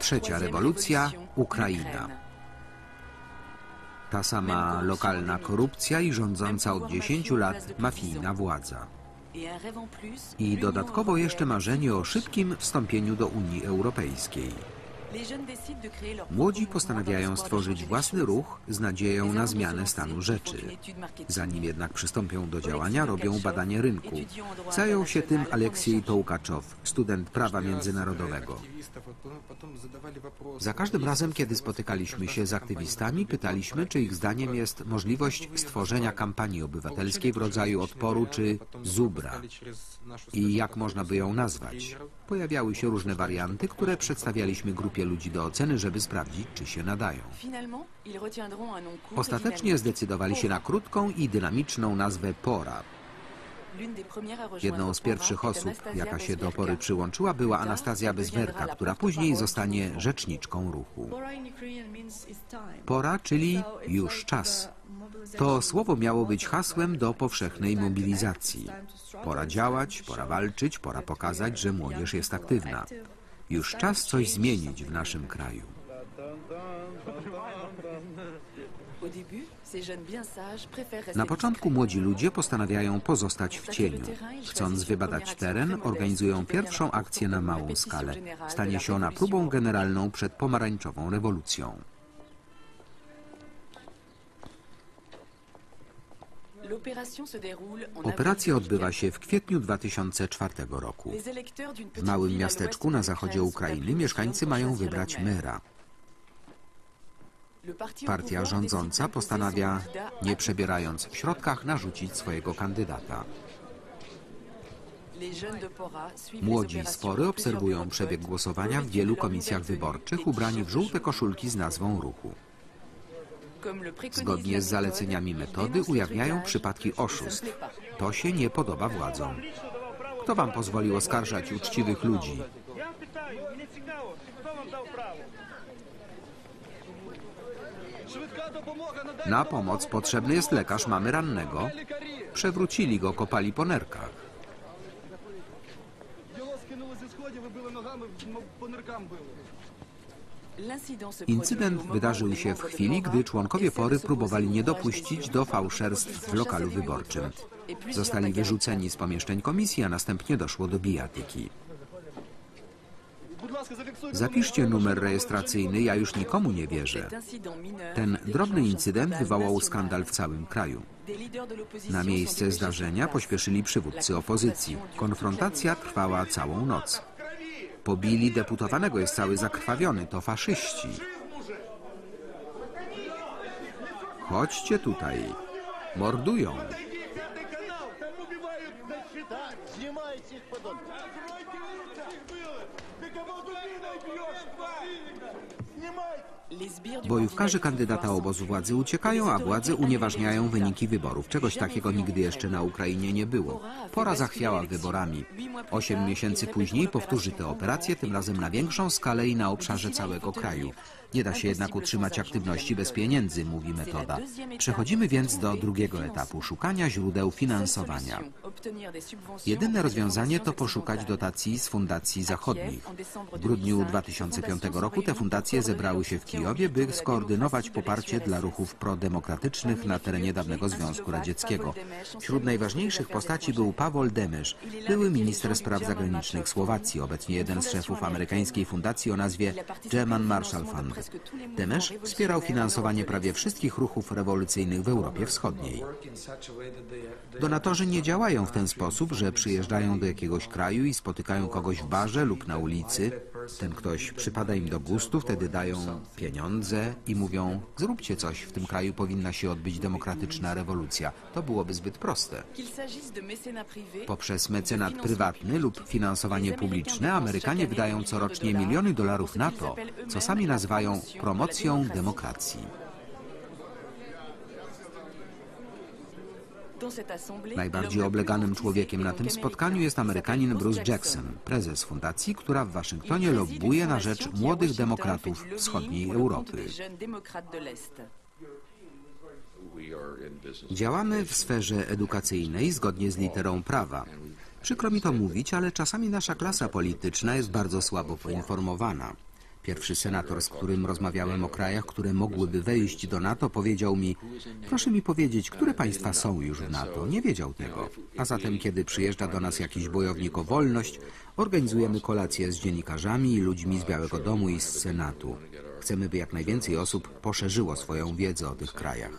Trzecia rewolucja, Ukraina. Ta sama lokalna korupcja i rządząca od 10 lat mafijna władza. I dodatkowo jeszcze marzenie o szybkim wstąpieniu do Unii Europejskiej. Młodzi postanawiają stworzyć własny ruch z nadzieją na zmianę stanu rzeczy. Zanim jednak przystąpią do działania, robią badanie rynku. Zajął się tym Aleksiej Tołkaczow, student prawa międzynarodowego. Za każdym razem, kiedy spotykaliśmy się z aktywistami, pytaliśmy, czy ich zdaniem jest możliwość stworzenia kampanii obywatelskiej w rodzaju odporu czy zubra i jak można by ją nazwać. Pojawiały się różne warianty, które przedstawialiśmy grupie ludzi do oceny, żeby sprawdzić, czy się nadają. Ostatecznie zdecydowali się na krótką i dynamiczną nazwę Pora. Jedną z pierwszych osób, jaka się do Pory przyłączyła, była Anastazja Bezmerka, która później zostanie rzeczniczką ruchu. Pora, czyli już czas. To słowo miało być hasłem do powszechnej mobilizacji. Pora działać, pora walczyć, pora pokazać, że młodzież jest aktywna. Już czas coś zmienić w naszym kraju. Na początku młodzi ludzie postanawiają pozostać w cieniu. Chcąc wybadać teren, organizują pierwszą akcję na małą skalę. Stanie się ona próbą generalną przed pomarańczową rewolucją. Operacja odbywa się w kwietniu 2004 roku. W małym miasteczku na zachodzie Ukrainy mieszkańcy mają wybrać mera. Partia rządząca postanawia, nie przebierając w środkach, narzucić swojego kandydata. Młodzi z Pory obserwują przebieg głosowania w wielu komisjach wyborczych, ubrani w żółte koszulki z nazwą ruchu. Zgodnie z zaleceniami metody ujawniają przypadki oszustw. To się nie podoba władzom. Kto wam pozwolił oskarżać uczciwych ludzi? Na pomoc potrzebny jest lekarz, mamy rannego. Przewrócili go, kopali po nerkach. Incydent wydarzył się w chwili, gdy członkowie Pory próbowali nie dopuścić do fałszerstw w lokalu wyborczym. Zostali wyrzuceni z pomieszczeń komisji, a następnie doszło do bijatyki. Zapiszcie numer rejestracyjny, ja już nikomu nie wierzę. Ten drobny incydent wywołał skandal w całym kraju. Na miejsce zdarzenia pośpieszyli przywódcy opozycji. Konfrontacja trwała całą noc. Pobili deputowanego, jest cały zakrwawiony, to faszyści. Chodźcie tutaj. Mordują. Bojówkarze kandydata obozu władzy uciekają, a władze unieważniają wyniki wyborów. Czegoś takiego nigdy jeszcze na Ukrainie nie było. Pora zachwiała wyborami. 8 miesięcy później powtórzy tę operację, tym razem na większą skalę i na obszarze całego kraju. Nie da się jednak utrzymać aktywności bez pieniędzy, mówi metoda. Przechodzimy więc do drugiego etapu, szukania źródeł finansowania. Jedyne rozwiązanie to poszukać dotacji z fundacji zachodnich. W grudniu 2005 roku te fundacje zebrały się w Kijowie, by skoordynować poparcie dla ruchów prodemokratycznych na terenie dawnego Związku Radzieckiego. Wśród najważniejszych postaci był Pawol Demesz, były minister spraw zagranicznych Słowacji, obecnie jeden z szefów amerykańskiej fundacji o nazwie German Marshall Fund. Demesz wspierał finansowanie prawie wszystkich ruchów rewolucyjnych w Europie Wschodniej. Donatorzy nie działają w ten sposób, że przyjeżdżają do jakiegoś kraju i spotykają kogoś w barze lub na ulicy. Ten ktoś przypada im do gustu, wtedy dają pieniądze i mówią: zróbcie coś, w tym kraju powinna się odbyć demokratyczna rewolucja. To byłoby zbyt proste. Poprzez mecenat prywatny lub finansowanie publiczne Amerykanie wydają corocznie miliony dolarów na to, co sami nazywają promocją demokracji. Najbardziej obleganym człowiekiem na tym spotkaniu jest Amerykanin Bruce Jackson, prezes fundacji, która w Waszyngtonie lobbuje na rzecz młodych demokratów wschodniej Europy. Działamy w sferze edukacyjnej zgodnie z literą prawa. Przykro mi to mówić, ale czasami nasza klasa polityczna jest bardzo słabo poinformowana. Pierwszy senator, z którym rozmawiałem o krajach, które mogłyby wejść do NATO, powiedział mi: proszę mi powiedzieć, które państwa są już w NATO. Nie wiedział tego. A zatem, kiedy przyjeżdża do nas jakiś bojownik o wolność, organizujemy kolację z dziennikarzami i ludźmi z Białego Domu i z Senatu. Chcemy, by jak najwięcej osób poszerzyło swoją wiedzę o tych krajach.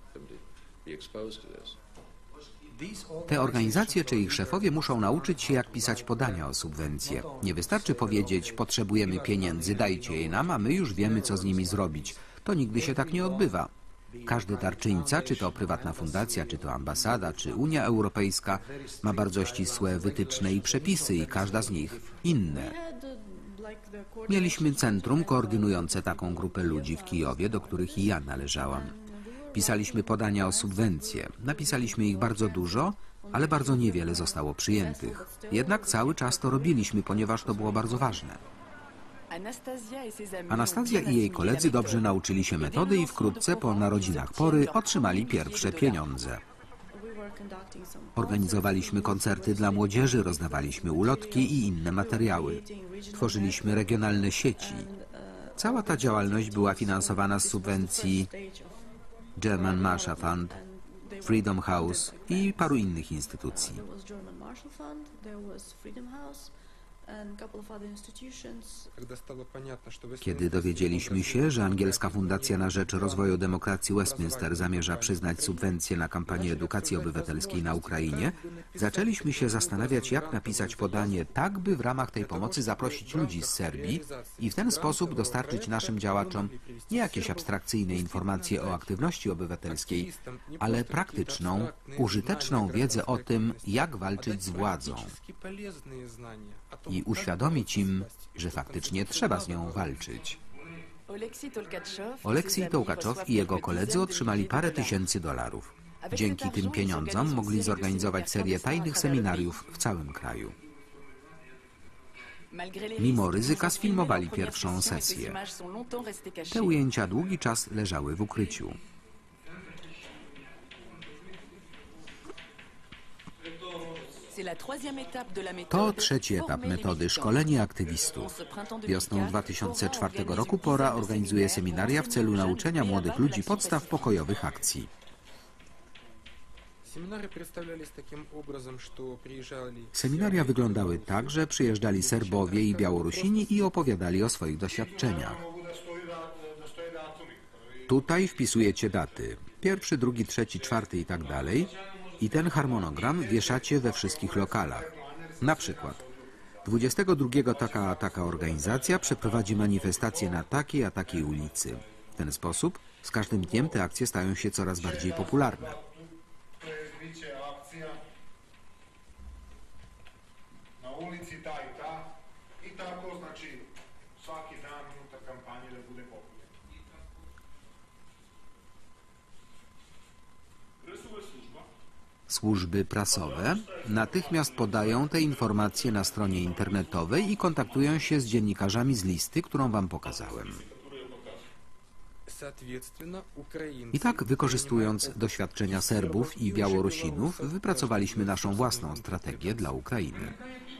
Te organizacje czy ich szefowie muszą nauczyć się, jak pisać podania o subwencje. Nie wystarczy powiedzieć: potrzebujemy pieniędzy, dajcie je nam, a my już wiemy, co z nimi zrobić. To nigdy się tak nie odbywa. Każdy darczyńca, czy to prywatna fundacja, czy to ambasada, czy Unia Europejska, ma bardzo ścisłe wytyczne i przepisy i każda z nich inne. Mieliśmy centrum koordynujące taką grupę ludzi w Kijowie, do których i ja należałam. Pisaliśmy podania o subwencje. Napisaliśmy ich bardzo dużo, ale bardzo niewiele zostało przyjętych. Jednak cały czas to robiliśmy, ponieważ to było bardzo ważne. Anastazja i jej koledzy dobrze nauczyli się metody i wkrótce po narodzinach Pory otrzymali pierwsze pieniądze. Organizowaliśmy koncerty dla młodzieży, rozdawaliśmy ulotki i inne materiały. Tworzyliśmy regionalne sieci. Cała ta działalność była finansowana z subwencji German Marshall Fund, Freedom House i paru innych instytucji. Kiedy dowiedzieliśmy się, że angielska Fundacja na Rzecz Rozwoju Demokracji Westminster zamierza przyznać subwencje na kampanię edukacji obywatelskiej na Ukrainie, zaczęliśmy się zastanawiać, jak napisać podanie tak, by w ramach tej pomocy zaprosić ludzi z Serbii i w ten sposób dostarczyć naszym działaczom nie jakieś abstrakcyjne informacje o aktywności obywatelskiej, ale praktyczną, użyteczną wiedzę o tym, jak walczyć z władzą i uświadomić im, że faktycznie trzeba z nią walczyć. Oleksij Tołkaczow i jego koledzy otrzymali parę tysięcy dolarów. Dzięki tym pieniądzom mogli zorganizować serię tajnych seminariów w całym kraju. Mimo ryzyka sfilmowali pierwszą sesję. Te ujęcia długi czas leżały w ukryciu. To trzeci etap metody szkolenie aktywistów. Wiosną 2004 roku Pora organizuje seminaria w celu nauczenia młodych ludzi podstaw pokojowych akcji. Seminaria wyglądały tak, że przyjeżdżali Serbowie i Białorusini i opowiadali o swoich doświadczeniach. Tutaj wpisujecie daty. 1., 2., 3., 4. i tak dalej. I ten harmonogram wieszacie we wszystkich lokalach. Na przykład 22 taka organizacja przeprowadzi manifestację na takiej a takiej ulicy. W ten sposób z każdym dniem te akcje stają się coraz bardziej popularne. Na ulicy ta i ta i tako znaczy svaki dan unutar kampanje da bude popularna. Służby prasowe natychmiast podają te informacje na stronie internetowej i kontaktują się z dziennikarzami z listy, którą wam pokazałem. I tak, wykorzystując doświadczenia Serbów i Białorusinów, wypracowaliśmy naszą własną strategię dla Ukrainy.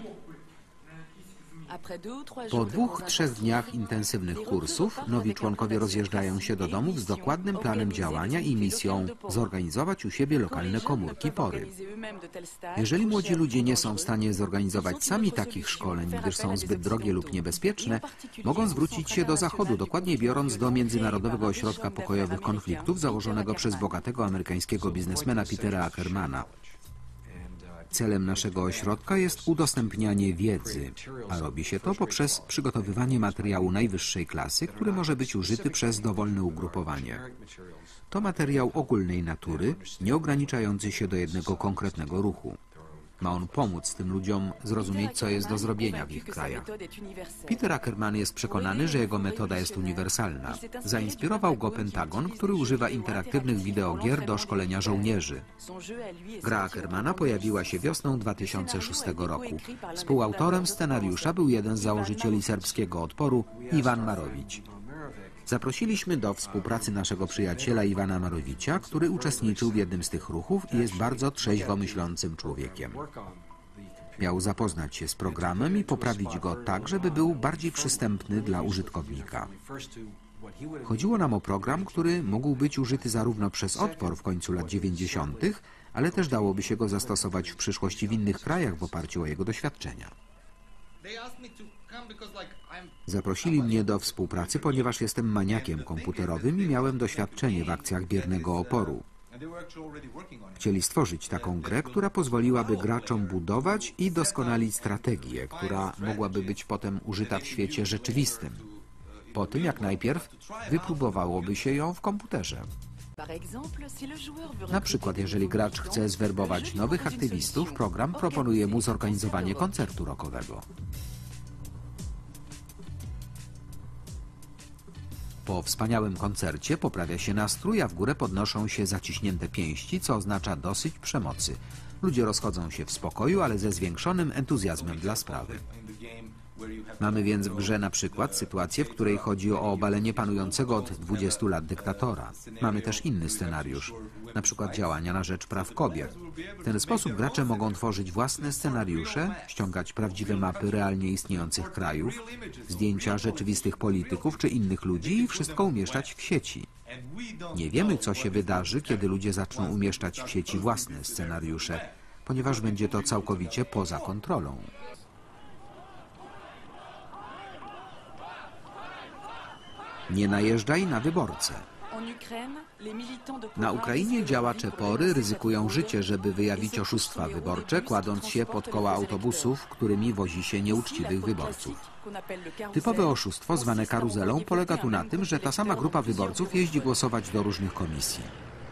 Po 2–3 dniach intensywnych kursów nowi członkowie rozjeżdżają się do domów z dokładnym planem działania i misją zorganizować u siebie lokalne komórki Pory. Jeżeli młodzi ludzie nie są w stanie zorganizować sami takich szkoleń, gdyż są zbyt drogie lub niebezpieczne, mogą zwrócić się do Zachodu, dokładniej biorąc do Międzynarodowego Ośrodka Pokojowych Konfliktów założonego przez bogatego amerykańskiego biznesmena Petera Ackermana. Celem naszego ośrodka jest udostępnianie wiedzy, a robi się to poprzez przygotowywanie materiału najwyższej klasy, który może być użyty przez dowolne ugrupowanie. To materiał ogólnej natury, nie ograniczający się do jednego konkretnego ruchu. Ma on pomóc tym ludziom zrozumieć, co jest do zrobienia w ich krajach. Peter Ackerman jest przekonany, że jego metoda jest uniwersalna. Zainspirował go Pentagon, który używa interaktywnych wideogier do szkolenia żołnierzy. Gra Ackermana pojawiła się wiosną 2006 roku. Współautorem scenariusza był jeden z założycieli serbskiego odporu, Ivan Marowicz. Zaprosiliśmy do współpracy naszego przyjaciela Iwana Marowicia, który uczestniczył w jednym z tych ruchów i jest bardzo trzeźwo myślącym człowiekiem. Miał zapoznać się z programem i poprawić go tak, żeby był bardziej przystępny dla użytkownika. Chodziło nam o program, który mógł być użyty zarówno przez Otpor w końcu lat 90., ale też dałoby się go zastosować w przyszłości w innych krajach w oparciu o jego doświadczenia. Zaprosili mnie do współpracy, ponieważ jestem maniakiem komputerowym i miałem doświadczenie w akcjach biernego oporu. Chcieli stworzyć taką grę, która pozwoliłaby graczom budować i doskonalić strategię, która mogłaby być potem użyta w świecie rzeczywistym. Po tym, jak najpierw wypróbowałoby się ją w komputerze. Na przykład, jeżeli gracz chce zwerbować nowych aktywistów, program proponuje mu zorganizowanie koncertu rockowego. Po wspaniałym koncercie poprawia się nastrój, a w górę podnoszą się zaciśnięte pięści, co oznacza dosyć przemocy. Ludzie rozchodzą się w spokoju, ale ze zwiększonym entuzjazmem dla sprawy. Mamy więc w grze na przykład sytuację, w której chodzi o obalenie panującego od 20 lat dyktatora. Mamy też inny scenariusz, na przykład działania na rzecz praw kobiet. W ten sposób gracze mogą tworzyć własne scenariusze, ściągać prawdziwe mapy realnie istniejących krajów, zdjęcia rzeczywistych polityków czy innych ludzi i wszystko umieszczać w sieci. Nie wiemy, co się wydarzy, kiedy ludzie zaczną umieszczać w sieci własne scenariusze, ponieważ będzie to całkowicie poza kontrolą. Nie najeżdżaj na wyborcę. Na Ukrainie działacze Pory ryzykują życie, żeby wyjawić oszustwa wyborcze, kładąc się pod koła autobusów, którymi wozi się nieuczciwych wyborców. Typowe oszustwo, zwane karuzelą, polega tu na tym, że ta sama grupa wyborców jeździ głosować do różnych komisji.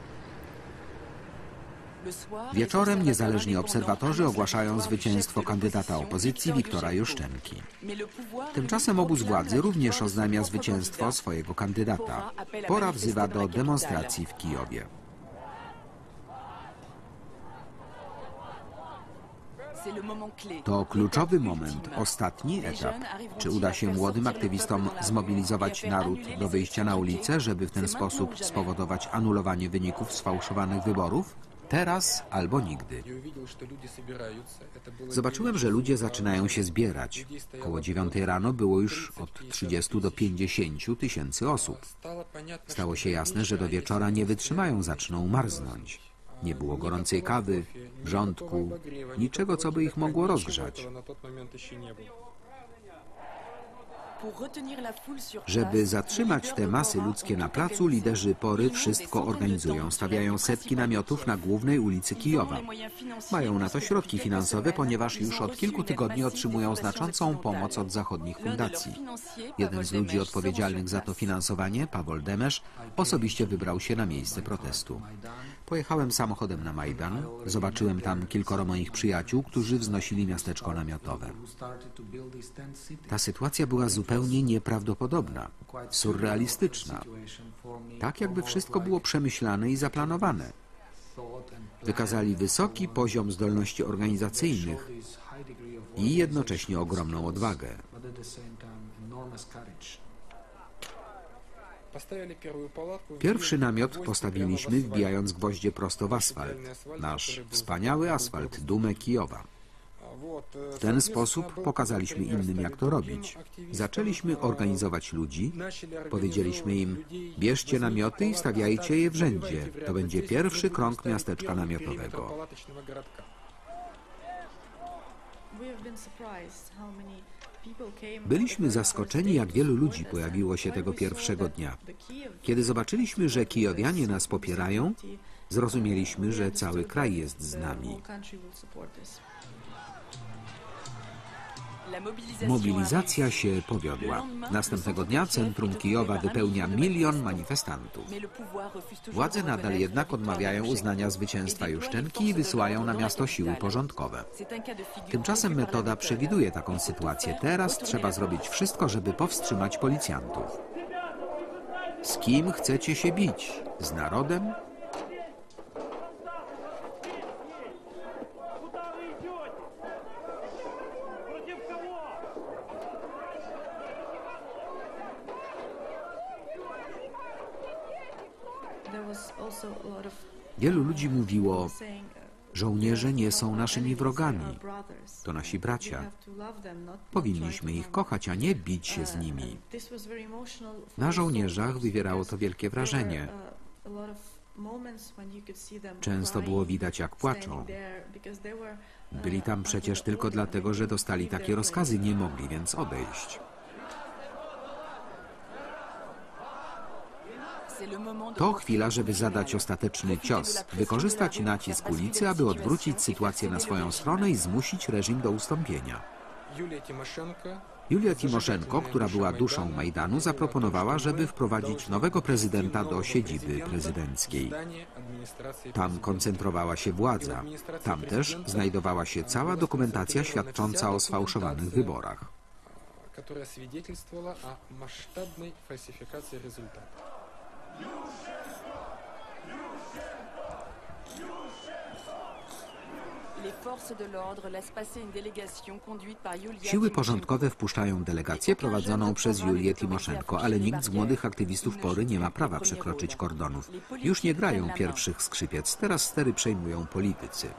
Wieczorem niezależni obserwatorzy ogłaszają zwycięstwo kandydata opozycji Wiktora Juszczenki. Tymczasem obóz władzy również oznajmia zwycięstwo swojego kandydata. Pora wzywa do demonstracji w Kijowie. To kluczowy moment, ostatni etap. Czy uda się młodym aktywistom zmobilizować naród do wyjścia na ulicę, żeby w ten sposób spowodować anulowanie wyników sfałszowanych wyborów? Teraz albo nigdy. Zobaczyłem, że ludzie zaczynają się zbierać. Koło 9 rano było już od 30 do 50 tysięcy osób. Stało się jasne, że do wieczora nie wytrzymają, zaczną marznąć. Nie było gorącej kawy, wrzątku, niczego, co by ich mogło rozgrzać. Żeby zatrzymać te masy ludzkie na placu, liderzy Pory wszystko organizują. Stawiają setki namiotów na głównej ulicy Kijowa. Mają na to środki finansowe, ponieważ już od kilku tygodni otrzymują znaczącą pomoc od zachodnich fundacji. Jeden z ludzi odpowiedzialnych za to finansowanie, Pawol Demesz, osobiście wybrał się na miejsce protestu. Pojechałem samochodem na Majdan, zobaczyłem tam kilkoro moich przyjaciół, którzy wznosili miasteczko namiotowe. Ta sytuacja była zupełnie nieprawdopodobna, surrealistyczna. Tak jakby wszystko było przemyślane i zaplanowane. Wykazali wysoki poziom zdolności organizacyjnych i jednocześnie ogromną odwagę. Pierwszy namiot postawiliśmy, wbijając gwoździe prosto w asfalt. Nasz wspaniały asfalt, dumę Kijowa. W ten sposób pokazaliśmy innym, jak to robić. Zaczęliśmy organizować ludzi, powiedzieliśmy im: bierzcie namioty i stawiajcie je w rzędzie. To będzie pierwszy krąg miasteczka namiotowego. Byliśmy zaskoczeni, jak wielu ludzi pojawiło się tego pierwszego dnia. Kiedy zobaczyliśmy, że Kijowianie nas popierają, zrozumieliśmy, że cały kraj jest z nami. Mobilizacja się powiodła. Następnego dnia centrum Kijowa wypełnia 1 milion manifestantów. Władze nadal jednak odmawiają uznania zwycięstwa Juszczenki i wysyłają na miasto siły porządkowe. Tymczasem metoda przewiduje taką sytuację. Teraz trzeba zrobić wszystko, żeby powstrzymać policjantów. Z kim chcecie się bić? Z narodem? Wielu ludzi mówiło, Żołnierze nie są naszymi wrogami. To nasi bracia. Powinniśmy ich kochać, a nie bić się z nimi. Na żołnierzach wywierało to wielkie wrażenie. Często było widać, jak płaczą. Byli tam przecież tylko dlatego, że dostali takie rozkazy, nie mogli więc odejść. To chwila, żeby zadać ostateczny cios, wykorzystać nacisk ulicy, aby odwrócić sytuację na swoją stronę i zmusić reżim do ustąpienia. Julia Timoszenko, która była duszą Majdanu, zaproponowała, żeby wprowadzić nowego prezydenta do siedziby prezydenckiej. Tam koncentrowała się władza. Tam też znajdowała się cała dokumentacja świadcząca o sfałszowanych wyborach. Siły porządkowe wpuszczają delegację prowadzoną przez Julię Timoszenko, ale nikt z młodych aktywistów Pory nie ma prawa przekroczyć kordonów. Już nie grają pierwszych skrzypiec, teraz stery przejmują politycy.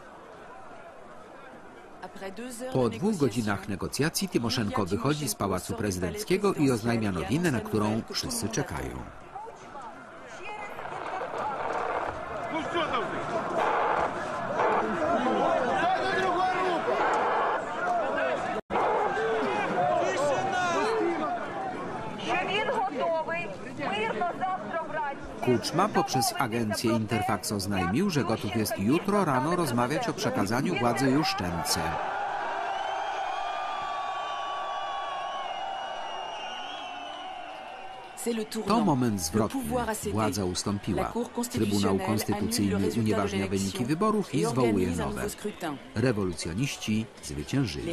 Po 2 godzinach negocjacji Timoszenko wychodzi z Pałacu Prezydenckiego i oznajmia nowinę, na którą wszyscy czekają. Kuczma poprzez agencję Interfax oznajmił, że gotów jest jutro rano rozmawiać o przekazaniu władzy Juszczence. To moment zwrotny. Władza ustąpiła. Trybunał Konstytucyjny unieważnia wyniki wyborów i zwołuje nowe. Rewolucjoniści zwyciężyli.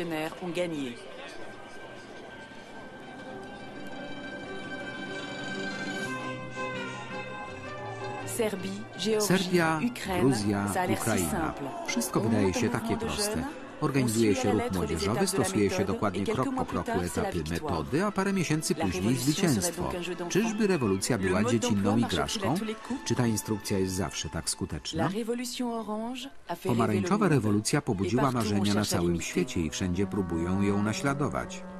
Serbia, Gruzja, Ukraina. Wszystko wydaje się takie proste. Organizuje się ruch młodzieżowy, stosuje się dokładnie krok po kroku etapy metody, a parę miesięcy później zwycięstwo. Czyżby rewolucja była dziecinną igraszką? Czy ta instrukcja jest zawsze tak skuteczna? Pomarańczowa rewolucja pobudziła marzenia na całym świecie i wszędzie próbują ją naśladować.